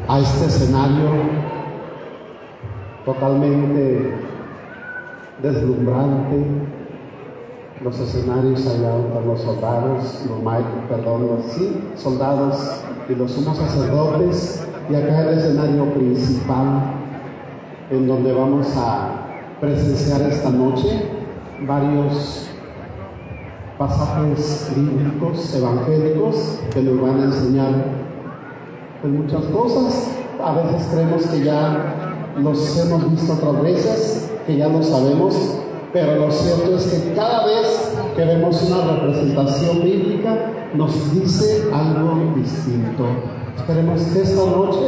a este escenario totalmente deslumbrante, los escenarios allá con los soldados, soldados y los sumos sacerdotes, y acá el escenario principal en donde vamos a presenciar esta noche varios pasajes bíblicos, evangélicos, que nos van a enseñar pues muchas cosas. A veces creemos que ya los hemos visto otras veces, que ya lo sabemos, pero lo cierto es que cada vez que vemos una representación bíblica nos dice algo distinto. Esperemos que esta noche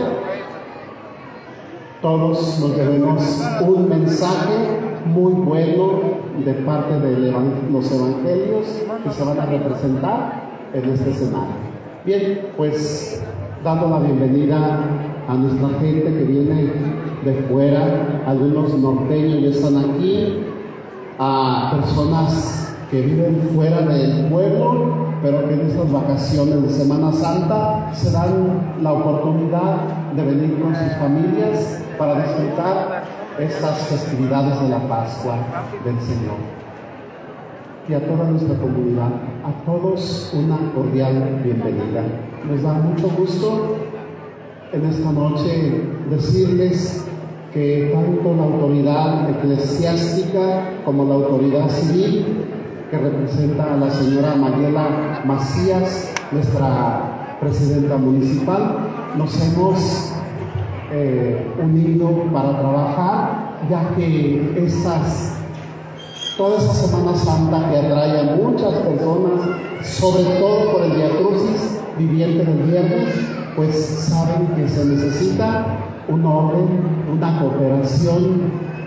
todos nos llevemos un mensaje muy bueno de parte de los evangelios que se van a representar en este escenario. Bien, pues dando la bienvenida a nuestra gente que viene de fuera, algunos norteños ya están aquí, a personas que viven fuera del pueblo, pero que en estas vacaciones de Semana Santa se dan la oportunidad de venir con sus familias para disfrutar estas festividades de la Pascua del Señor. Y a toda nuestra comunidad, a todos una cordial bienvenida. Nos da mucho gusto en esta noche decirles que tanto la autoridad eclesiástica como la autoridad civil, que representa a la señora Mayela Macías, nuestra presidenta municipal, nos hemos unido para trabajar, ya que toda esa Semana Santa que atrae a muchas personas, sobre todo por el Vía Crucis viviente del viernes, pues saben que se necesita un orden, una cooperación,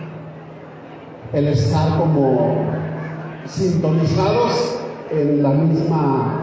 el estar como sintonizados en la misma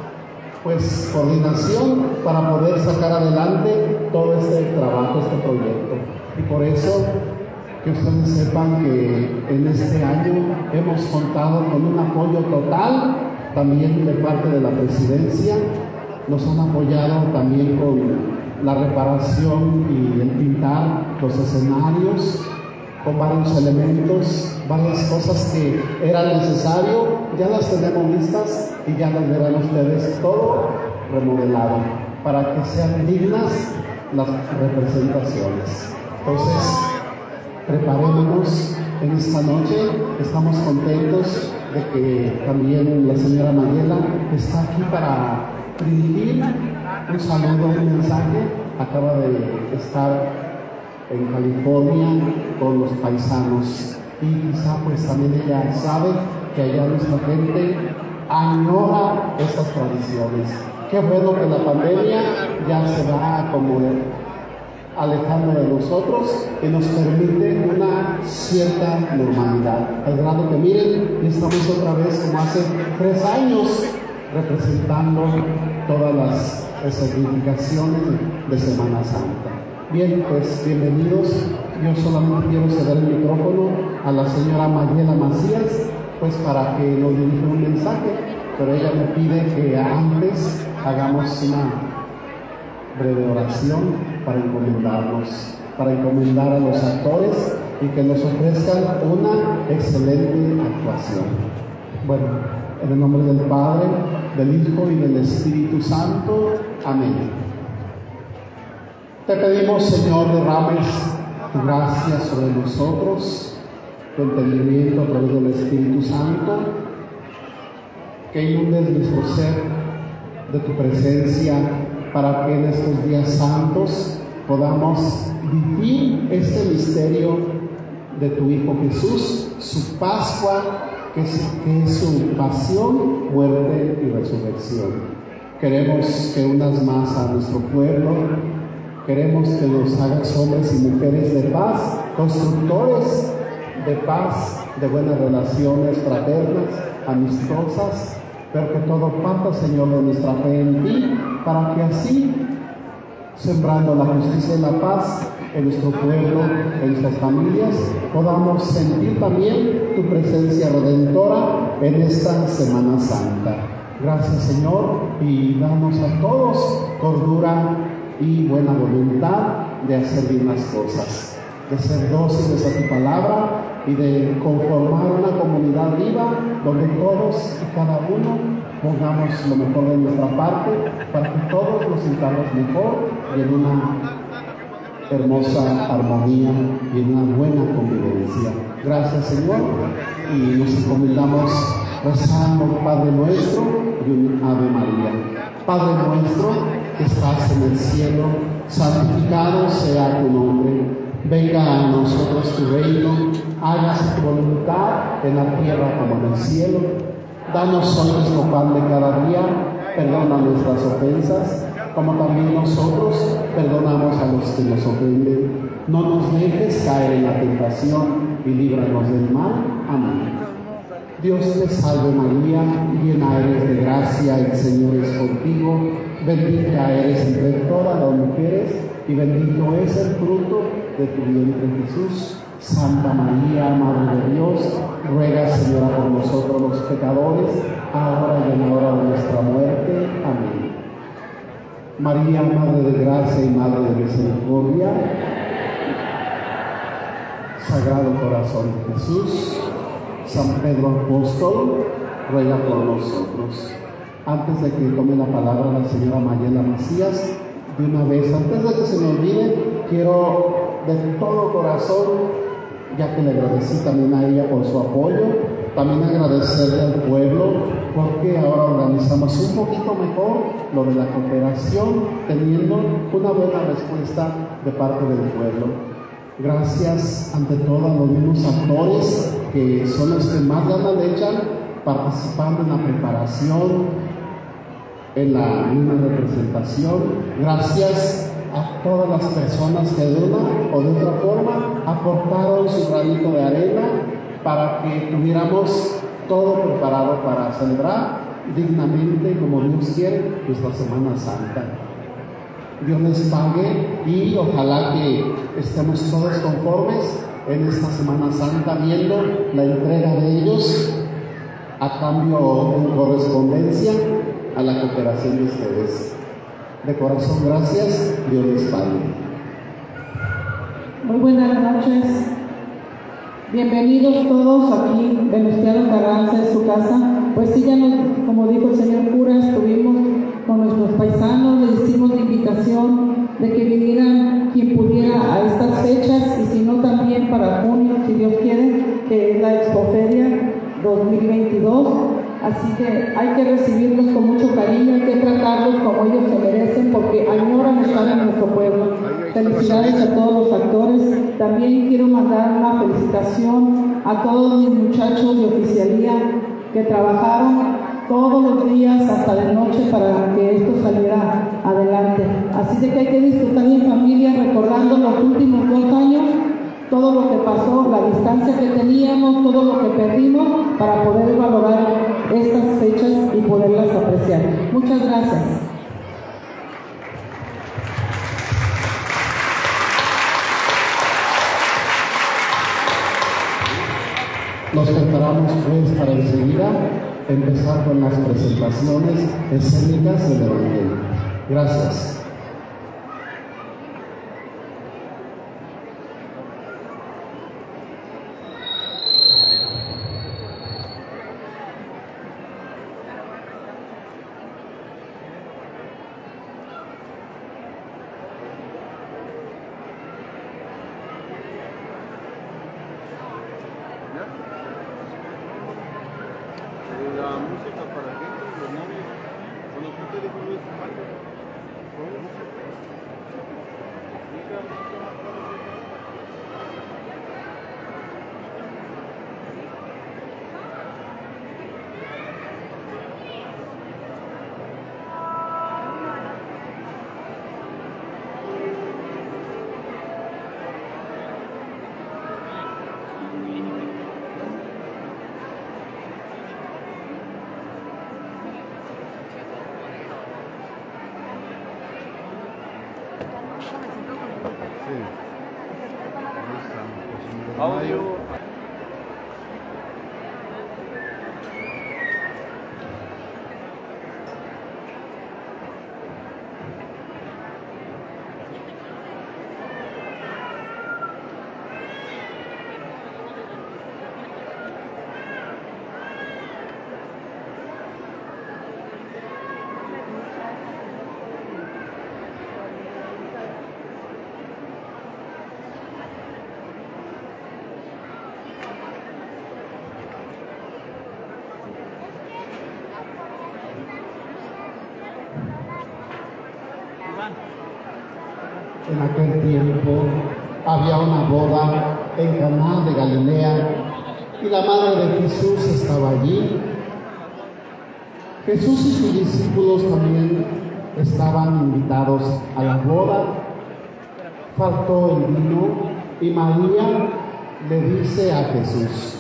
coordinación para poder sacar adelante todo este trabajo, este proyecto. Y por eso que ustedes sepan que en este año hemos contado con un apoyo total también de parte de la presidencia. Nos han apoyado también con la reparación y el pintar los escenarios con varios elementos, varias cosas que era necesario, ya las tenemos listas y ya las verán ustedes todo remodelado para que sean dignas las representaciones. Entonces, preparémonos en esta noche. Estamos contentos de que también la señora Mayela está aquí para dirigir un saludo, un mensaje. Acaba de estar en California con los paisanos y quizá pues también ella sabe que allá nuestra gente añora estas tradiciones. Qué bueno que la pandemia ya se va como alejando de nosotros y nos permite una cierta normalidad, al grado que miren, estamos otra vez como hace 3 años representando todas las significaciones de Semana Santa. Bien, pues bienvenidos. Yo solamente quiero ceder el micrófono a la señora Mayela Macías, pues para que nos dirija un mensaje, pero ella me pide que antes hagamos una breve oración para encomendarnos, para encomendar a los actores y que nos ofrezcan una excelente actuación. Bueno, en el nombre del Padre, del Hijo y del Espíritu Santo. Amén. Te pedimos, Señor, derrames tu gracia sobre nosotros, tu entendimiento a través del Espíritu Santo, que inundes nuestro ser de tu presencia para que en estos días santos podamos vivir este misterio de tu Hijo Jesús, su Pascua, que es su pasión, muerte y resurrección. Queremos que unas más a nuestro pueblo, queremos que nos hagas hombres y mujeres de paz, constructores de paz, de buenas relaciones fraternas, amistosas, pero que todo parta, Señor, de nuestra fe en ti, para que así, sembrando la justicia y la paz en nuestro pueblo, en nuestras familias, podamos sentir también tu presencia redentora en esta Semana Santa. Gracias, Señor, y danos a todos cordura y buena voluntad de hacer bien las cosas, de ser dóciles a tu palabra y de conformar una comunidad viva donde todos y cada uno pongamos lo mejor de nuestra parte para que todos nos sintamos mejor y en una hermosa armonía y en una buena convivencia. Gracias, Señor, y nos encomendamos rezando Padre Nuestro y un Ave María. Padre nuestro que estás en el cielo, santificado sea tu nombre. Venga a nosotros tu reino, hágase tu voluntad en la tierra como en el cielo. Danos hoy nuestro pan de cada día, perdona nuestras ofensas, como también nosotros perdonamos a los que nos ofenden. No nos dejes caer en la tentación y líbranos del mal. Amén. Dios te salve María, llena eres de gracia, el Señor es contigo, bendita eres entre todas las mujeres y bendito es el fruto de tu vientre Jesús. Santa María, Madre de Dios, ruega Señora por nosotros los pecadores, ahora y en la hora de nuestra muerte. Amén. María, Madre de gracia y Madre de misericordia, Sagrado Corazón de Jesús, San Pedro Apóstol, ruega por nosotros. Antes de que tome la palabra la señora Mayela Macías, de una vez, antes de que se me olvide, quiero de todo corazón, ya que le agradecí también a ella por su apoyo, también agradecerle al pueblo, porque ahora organizamos un poquito mejor lo de la cooperación, teniendo una buena respuesta de parte del pueblo. Gracias ante todo a los mismos actores que son los que más ganas le echan participando en la preparación, en la misma representación. Gracias a todas las personas que de una o de otra forma aportaron su granito de arena para que tuviéramos todo preparado para celebrar dignamente, como Dios quiere, nuestra Semana Santa. Dios les pague y ojalá que estemos todos conformes en esta Semana Santa viendo la entrega de ellos a cambio en correspondencia a la cooperación de ustedes. De corazón, gracias. Dios les pague. Muy buenas noches. Bienvenidos todos aquí, Venustiano Carranza en su casa. Pues sí, ya como dijo el señor cura, estuvimos con nuestros paisanos, les hicimos la invitación de que vinieran quien pudiera a estas fechas y si no también para junio, si Dios quiere, que es la Expoferia 2022. Así que hay que recibirlos con mucho cariño, hay que tratarlos como ellos se merecen porque añoran estar en nuestro pueblo. Felicidades a todos los actores. También quiero mandar una felicitación a todos mis muchachos de oficialía que trabajaron todos los días hasta de noche para que esto saliera adelante. Así de que hay que disfrutar en familia recordando los últimos 2 años, todo lo que pasó, la distancia que teníamos, todo lo que perdimos para poder valorar estas fechas y poderlas apreciar. Muchas gracias. Nos preparamos pues para enseguida empezar con las presentaciones escénicas del Evangelio. Gracias. La música para gente, los novios, cuando tú te dejas de fumar, audio. En aquel tiempo había una boda en Caná de Galilea y la madre de Jesús estaba allí. Jesús y sus discípulos también estaban invitados a la boda. Faltó el vino y María le dice a Jesús: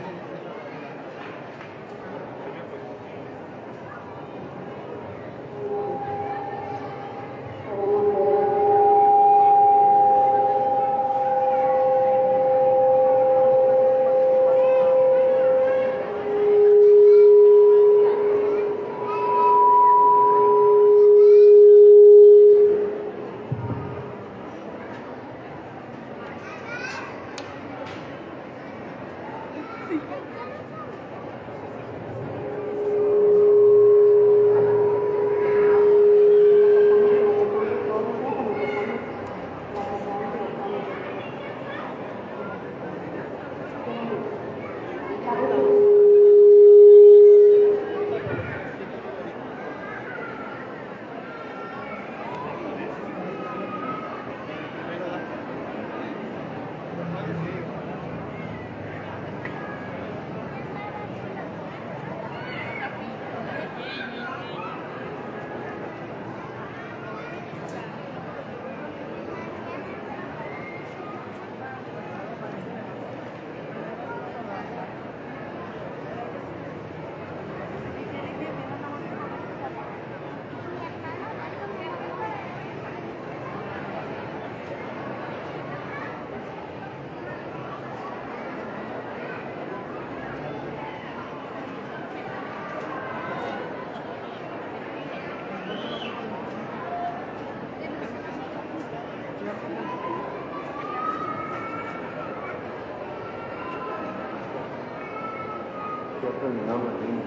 Ya terminamos el vino.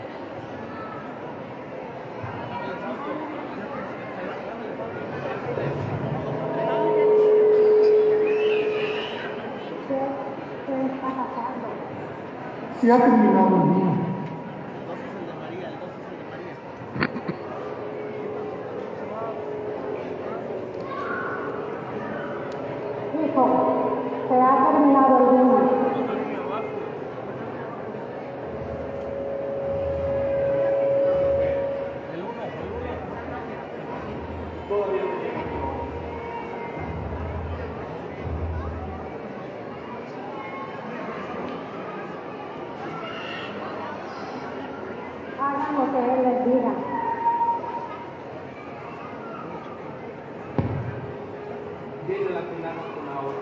Se ha terminado el vino. Hijo, se ha terminado el vino. Hagan lo que Él les diga. Dile la final con ahora.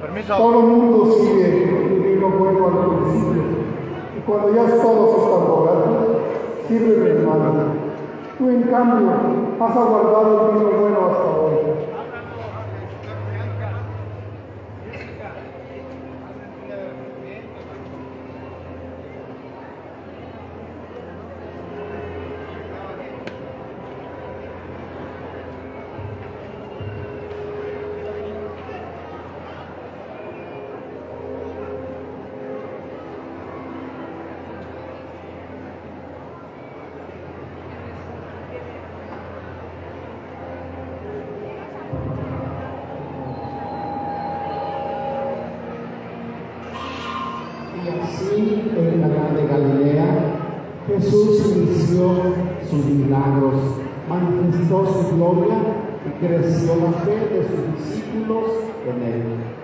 Todo el mundo sigue el vino bueno al principio. Y cuando ya todos están borrachos, sirve el malo. Tú, en cambio, has aguardado el vino bueno hasta hoy. Así en Caná de Galilea, Jesús inició sus milagros, manifestó su gloria y creció la fe de sus discípulos en él.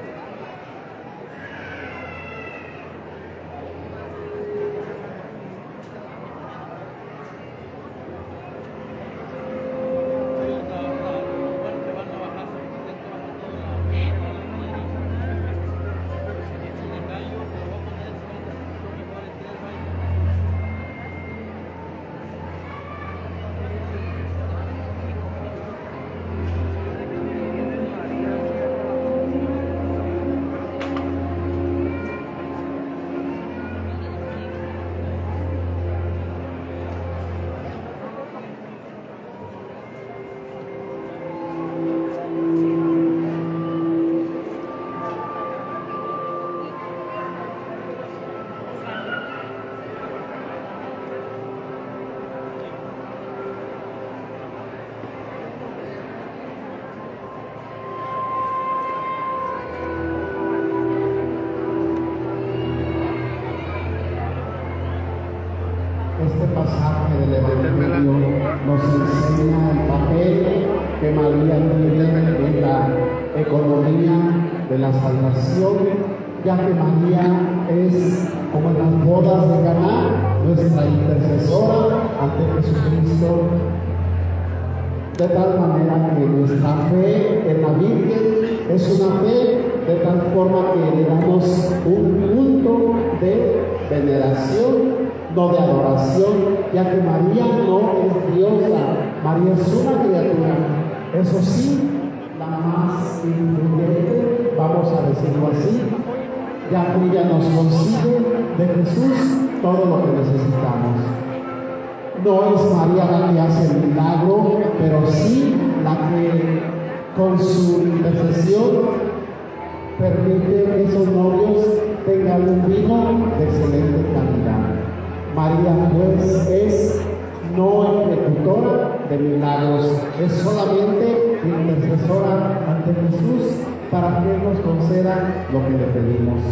Este pasaje del Evangelio nos enseña el papel que María tiene en la economía de la salvación, ya que María es, como en las bodas de Caná, nuestra intercesora ante Jesucristo, de tal manera que nuestra fe en la Virgen es una fe de tal forma que le damos un punto de veneración, no de adoración, ya que María no es diosa, María es una criatura. Eso sí, la más influyente, vamos a decirlo así, ya que ella nos consigue de Jesús todo lo que necesitamos. No es María la que hace el milagro, pero sí la que con su intercesión permite que esos novios tengan un vino de excelente calidad. María, pues, es no ejecutora de milagros, es solamente intercesora ante Jesús para que Él nos conceda lo que le pedimos.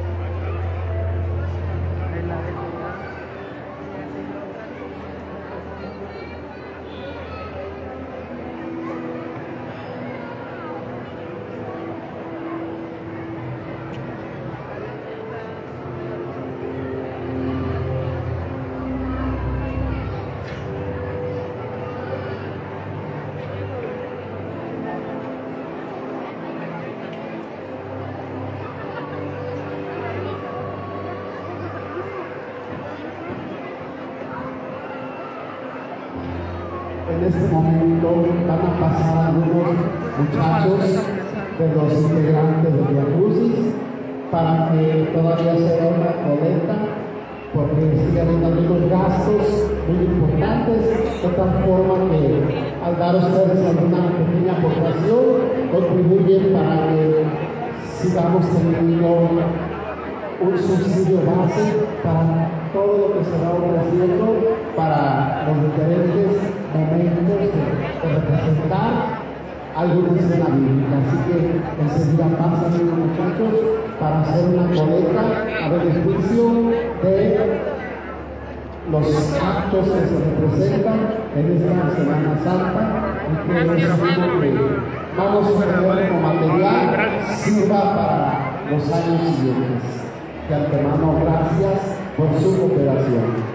En este momento van a pasar algunos muchachos de los integrantes de Via Crucis para que todavía se haga una colecta, porque sigue habiendo algunos gastos muy importantes, de tal forma que al dar ustedes alguna pequeña aportación contribuyen para que sigamos teniendo un subsidio base para todo lo que se va ofreciendo para los diferentes momentos de representar alguna escena bíblica. Así que enseguida pasan los muchachos para hacer una colecta a beneficio de los actos que se representan en esta Semana Santa, y que es algo que vamos a tener como material sirva para los años siguientes. De antemano, gracias por su cooperación.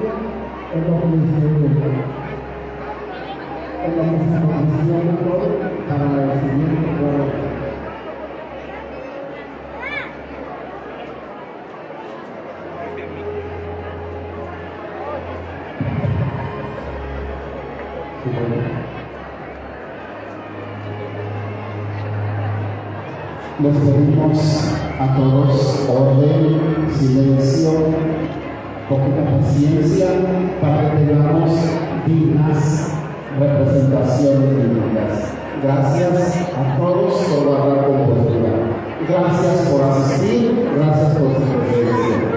es lo que les digo. Es lo que se menciona todo para el siguiente juego. Les pedimos a todos orden, silencio, poquita paciencia para que tengamos dignas representaciones bíblicas. Gracias a todos por guardar compostura. Gracias por asistir, gracias por su presencia.